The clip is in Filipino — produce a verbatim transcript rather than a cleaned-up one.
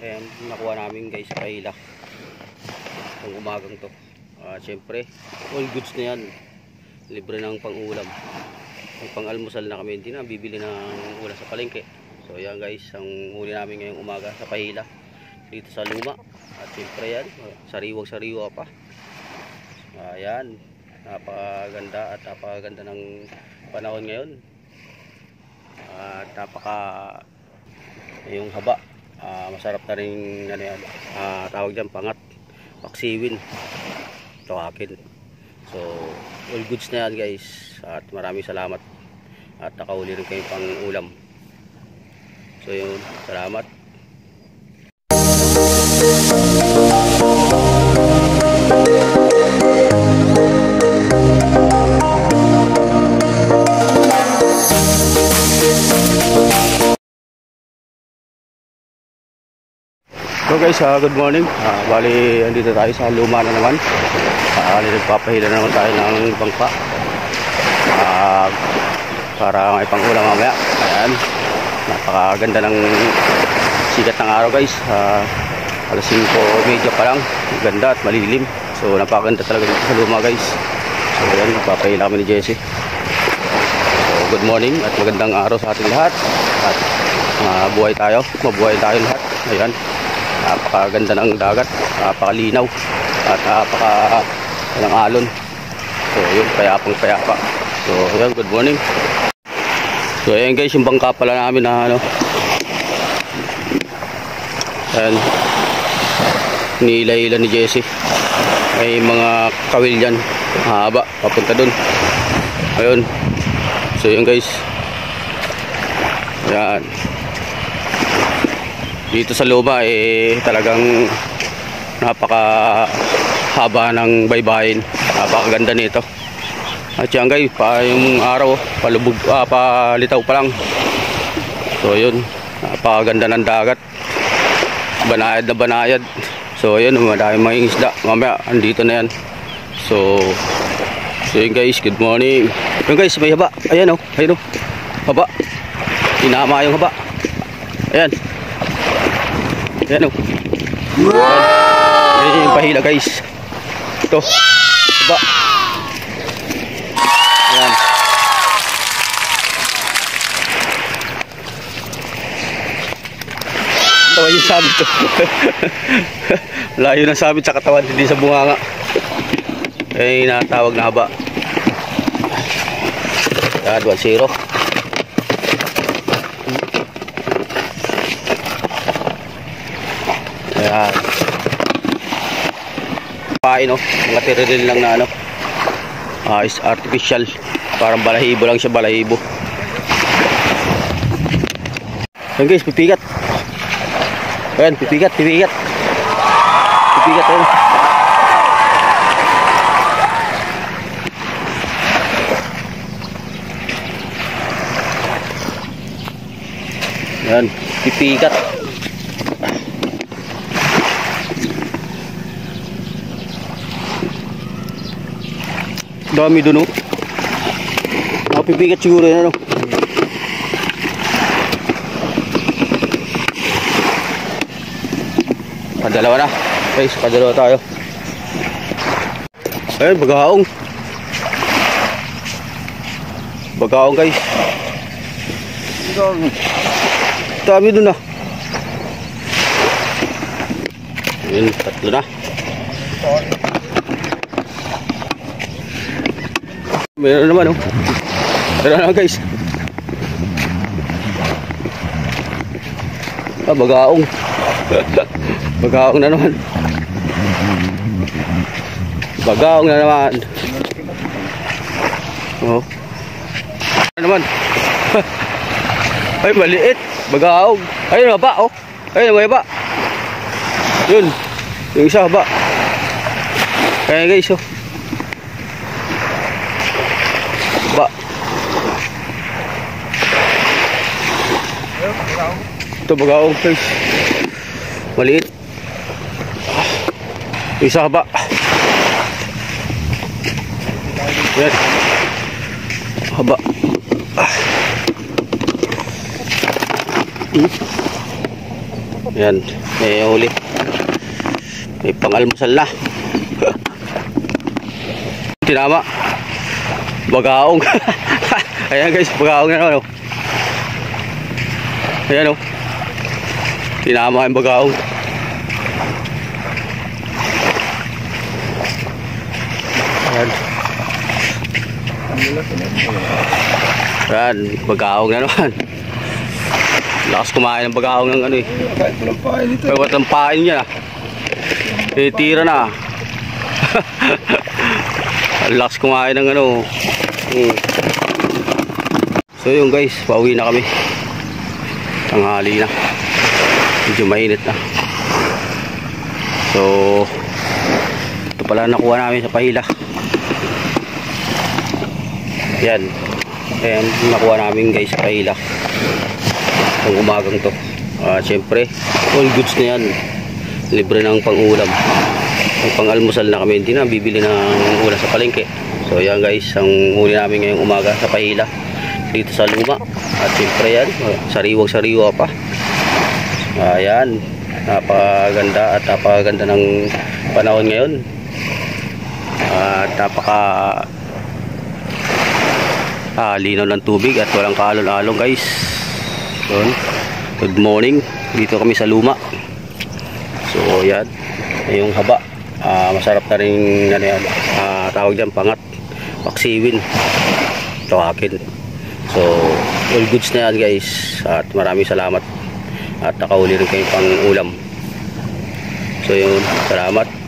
Ayan, nakuha namin guys sa Kaila ang umagang to. Uh, Siyempre, all goods na yan. Libre ng pang-ulam. Ang pang-almusal na kami, hindi na bibili ng ulam sa palengke. So ayan guys, ang huli namin ngayong umaga sa Kaila dito sa Luma. At siyempre yan, sariwang-sariwa pa. Ayan, napakaganda at napakaganda ng panahon ngayon. At napaka yung haba. Uh, masarap na rin ano yan, uh, tawag dyan pangat, paksiwin, tawakin. So all goods na yan guys, at maraming salamat at nakahuli rin kayo pang ulam. So yun, salamat. So guys, uh, good morning. Uh, bali, andito tayo sa Luma na naman. Uh, nagpapahila na naman tayo ng bangka uh, para may pangulam mamaya. Ayan, napakaganda ng sikat ng araw guys. Uh, alas singko medya pa lang, ganda at malilim. So napakaganda talaga dito sa Luma guys. So ayan, nagpapahila kami ni Jesse. So good morning at magandang araw sa ating lahat. At uh, buhay tayo, mabuhay tayo lahat. Ayan, napakaganda ng dagat, napakalinaw at napaka ng alon. So yun, payapang payapa. So yun, good morning. So ayan guys, yung bangka pala namin na ano, ayan, nila-ila ni Jesse. May mga kawil yan, mahaba, papunta dun. Ayun. So yun guys, ayan, dito sa Luma eh talagang napaka haba ng baybayin, napakaganda nito. At yan guys, pa yung araw palubog, ah, palitaw pa lang. So yun, napakaganda ng dagat, banayad na banayad. So yun, madami mga isda, mamaya andito na yan. So so yun guys, good morning. Yun guys, may haba, ayan o, oh, ayun o, haba, inama yung haba, ayan. Ayan o. Wow! Ayan yung pahila guys. Ito. Diba? Ayan. Ito yung sabit to. Layo ng sabit sa katawan, hindi sa bunganga. Ayan yung natawag na haba. Ayan, one zero. Ayan. Pain o, mga tiriril lang na ano, uh, is artificial. Parang balahibo lang siya, balahibo. Ayan guys, pipigat. Ayan, pipigat, pipigat. Pipigat o. Ayan, pipigat. Dami dun o. Nakapipigat siguro yan ano. Padalawa na guys, padalawa tayo. Ayun, bagaong. Bagaong guys. Dami dun na. Ayun, tatlo na. Meron naman oh. Meron na guys. Ah, bagaong. Bagaong na naman. Bagaong na naman. Oh. Ano naman? Ay, maliit. Bagaong. Ayun, haba oh. Ayun, may haba. Yun. Yung isa haba. Kaya guys oh. Ba. Ito bagaong guys. Maliit. Isa ba? Yan. Haba. Hmm. Ayan, may huli. May pang-almusal na. Tinama. Bagaong. Ayan guys, bagaong na naman. Oh. Ayan o. Oh. Tinama yung bagaong. Ayan. Ayan, bagaong na naman. Lakas kumain ng bagaong ng ano eh. Kahit walang pain ito. Kahit walang pain niya. Eh, tira na. Lakas kumain ng ano. Hmm. So yun guys, pauwi na kami. Tanghali na. Medyo mainit na. So ito pala nakuha namin sa pahila. Yan. Ayan, nakuha namin guys sa pahila. Ang umagang to. Uh, Siyempre, all goods na yan. Libre ng pang-ulam. Ang pang-almusal na kami. Hindi na bibili ng ulam sa palengke. So yan guys, ang huli namin ngayong umaga sa pahila. Dito sa luma. At siyempre yan, sariwang-sariwa pa. Ayan. Napakaganda at napakaganda ng panahon ngayon. At napaka ah, linaw ng tubig at walang kaalon-alon guys. So, good morning. Dito kami sa luma. So yan, yung haba. Uh, masarap na rin ano yan, uh, tawag dyan pangat, paksiwin. Ito akin. So all goods na yan guys. At maraming salamat. At nakahuli rin kayo pang ulam. So yun, salamat.